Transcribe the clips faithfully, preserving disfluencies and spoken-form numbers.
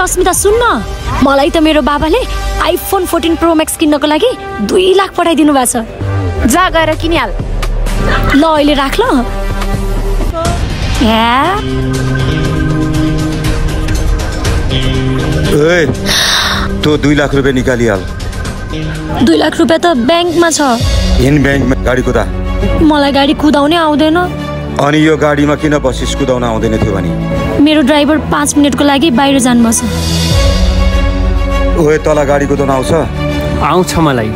अस्मिता सुन्न, मलाई त मेरो बाबाले आइफोन फोर्टिन प्रो मैक्स किन्नको लागि दुई लाख पठाइदिनु भएको छ। जा गएर किनिहाल। ल अहिले राख ल। ए तो दुई लाख रुपियाँ निकालिहाल। दुई लाख रुपियाँ त ब्याङ्कमा छ। इन ब्याङ्कमा गाडी कुदा। मलाई गाडी कुदाउनै आउँदैन। अनि यो गाडीमा किन बसिस, कुदाउन आउँदैन थियो भने? मेरो ड्राइभर पाँच मिनटको लागि बाहिर जानुभछ। ओए तल गाडी कुदाउन आउँछ? आउँछ मलाई।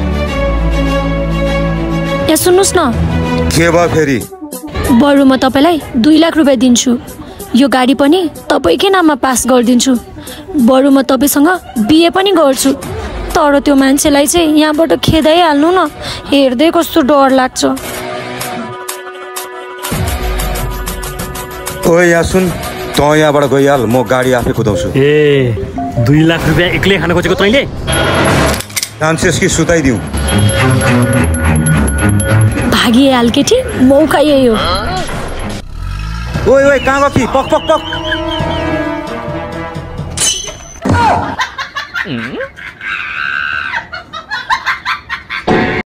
यहाँ सुन्नुहोस् न। के भयो फेरि? बरु म तपाईँलाई दुई लाख रुपियाँ दिन्छु, यो गाडी पनि तपाईँकै नाममा पास गरिदिन्छु। बरु म तपाईँसँग बिए पनि गर्छु। तर त्यो मान्छेलाई चाहिँ यहाँबाट खेदाइहाल्नु न, हेर्दै कस्तो डर लाग्छ। ओए यहाँ सुन, त यहाँबाट गइहाल, म गाडी आफै कुदाउँछु। ए दुई लाख रुपियाँ एक्लै खान खोजेको तैँले? चान्सेस कि सुताइदिउँ? भागिहाल केटी, मौका यही हो। ओए ओए कहाँ गयो कि? पक पक पक।